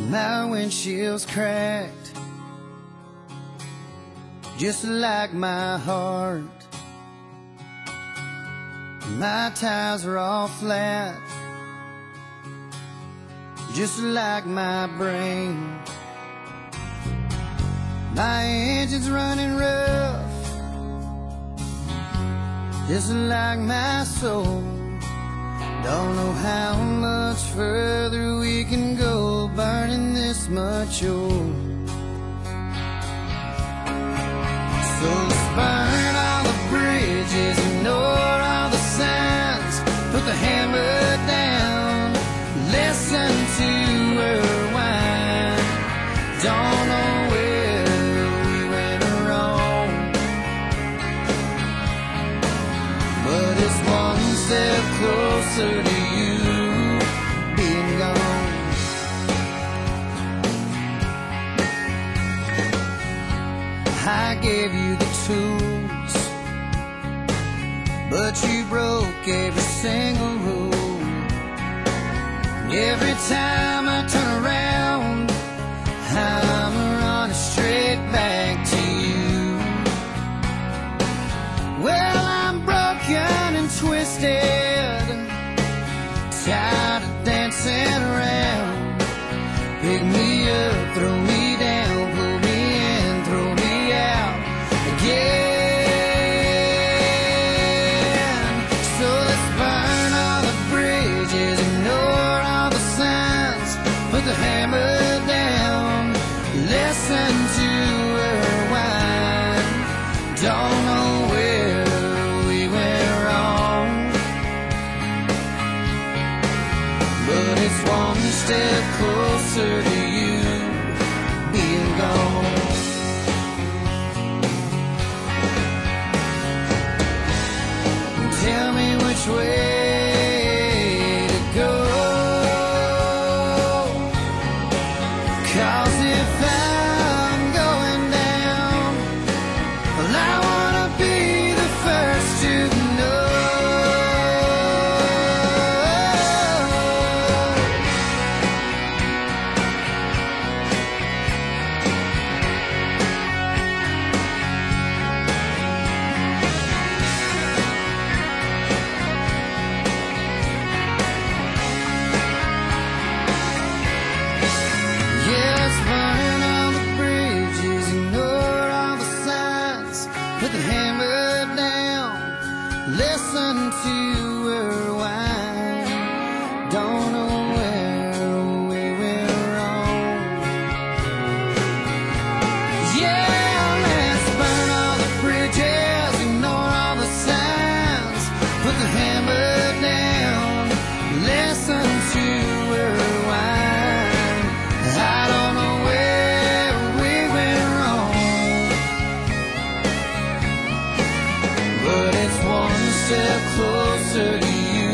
My windshield's cracked, just like my heart. My tires are all flat, just like my brain. My engine's running rough, just like my soul. Don't know how much further we can go, burning this much oil. So let's burn all the bridges, ignore all the signs, put the hammer down, listen to her whine. Don't know where we went wrong, but it's one step closer to you being gone. I gave you the tools, but you broke every single rule. Every time I turn around, I'm running straight back to you. Well, I'm broken and twisted, tired of dancing around. Pick me up, throw me down, pull me in, throw me out again. So let's burn all the bridges, ignore all the signs, put the hammer down, listen to her whine. Don't know where we went wrong, but it's one step closer to you being gone. Tell me which way to go, 'cause if I'm going down, well, I wanna be the first to know. Yes, burn all the bridges, ignore all the signs, put the hammer down, listen to her whine. Don't know where we went wrong. Yeah, let's burn all the bridges, ignore all the signs, put the hammer down, listen to her whine. I don't know where we went wrong, but it's one step closer to you